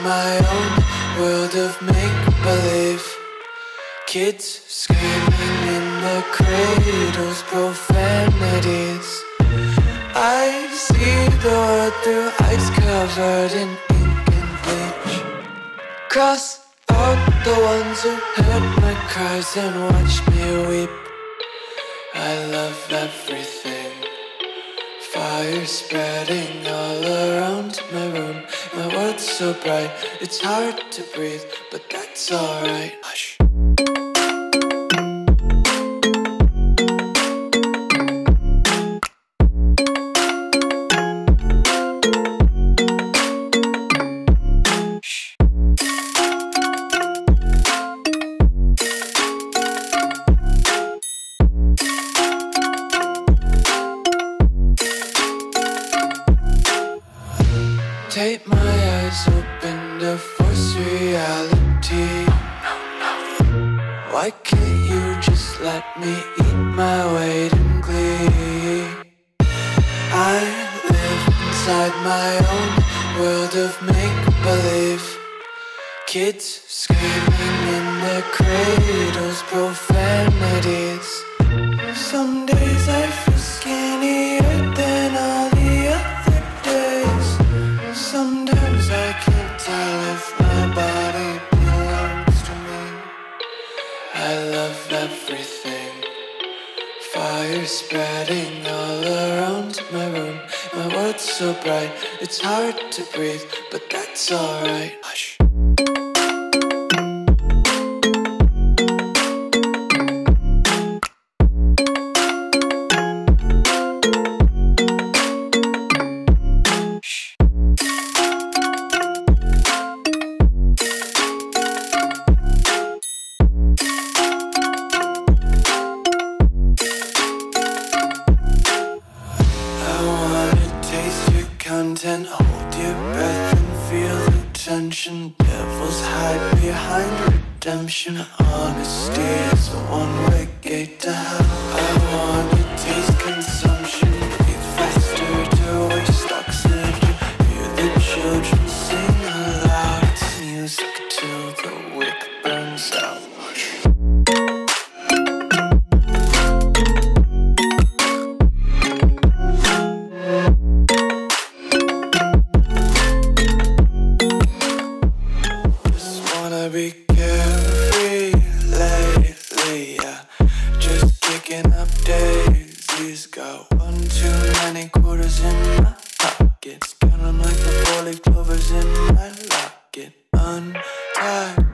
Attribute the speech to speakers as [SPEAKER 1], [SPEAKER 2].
[SPEAKER 1] my own world of make-believe. Kids screaming in the cradles, profanities. I see the world through eyes covered in ink and bleach. Cross out the ones who heard my cries and watched me weep. I love everything. Fire spreading all around my room. My world's so bright, it's hard to breathe, but that's alright. Hush. Take my eyes open to force reality. Why can't you just let me eat my weight in glee? I live inside my own world of make-believe. Kids screaming in their cradles, profanities. Some days I feel skinnier than all the other days. Sometimes I can't tell if my body belongs to me. I love everything. Fire spreading all around my room. My world's so bright, it's hard to breathe, but that's alright. Hush. Content, hold your breath and feel the tension. Devils hide behind redemption. Honesty is a one-way gate to hell. I wanna taste consumption, breathe faster to waste oxygen. Hear the children sing aloud. It's music till the wick burns out. Be carefree lately, yeah. Just kicking up daisies. Got one too many quarters in my pockets. Counting like the 4-leaf clovers in my locket. Untied